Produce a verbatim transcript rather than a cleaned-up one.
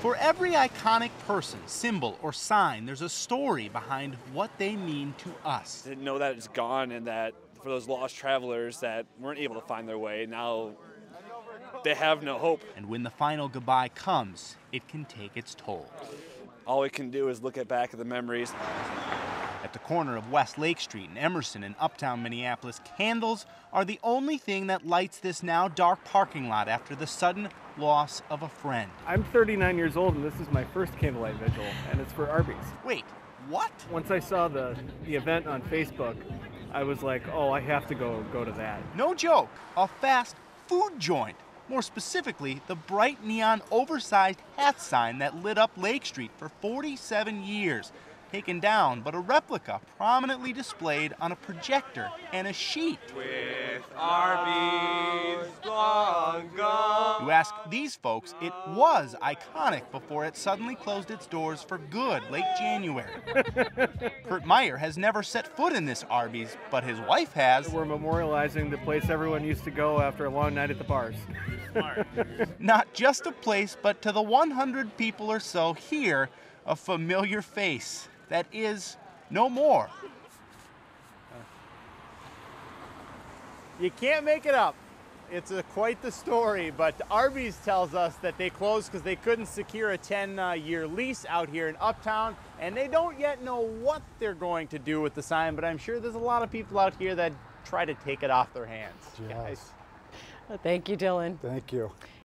For every iconic person, symbol, or sign, there's a story behind what they mean to us. Didn't know that it's gone, and that for those lost travelers that weren't able to find their way, now they have no hope. And when the final goodbye comes, it can take its toll. All we can do is look at back at the memories. At the corner of West Lake Street and Emerson in Uptown Minneapolis, candles are the only thing that lights this now dark parking lot after the sudden loss of a friend. I'm thirty-nine years old, and this is my first candlelight vigil, and it's for Arby's. Wait, what? Once I saw the, the event on Facebook, I was like, oh, I have to go, go to that. No joke, a fast food joint. More specifically, the bright neon oversized hat sign that lit up Lake Street for forty-seven years. Taken down, but a replica prominently displayed on a projector and a sheet. With Arby's long gone. You ask these folks, it was iconic before it suddenly closed its doors for good late January. Kurt Meyer has never set foot in this Arby's, but his wife has. We're memorializing the place everyone used to go after a long night at the bars. Smart. Not just a place, but to the one hundred people or so here, a familiar face that is no more. You can't make it up. It's a, quite the story, but Arby's tells us that they closed because they couldn't secure a ten-year lease out here in Uptown, and they don't yet know what they're going to do with the sign, but I'm sure there's a lot of people out here that try to take it off their hands. Yes. Guys. Well, thank you, Dylan. Thank you.